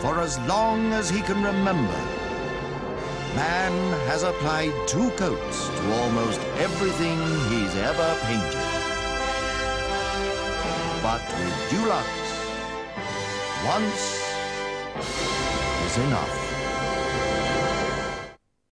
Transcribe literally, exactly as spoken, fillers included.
for as long as he can remember, man has applied two coats to almost everything he's ever painted. But with Dulux, once is enough.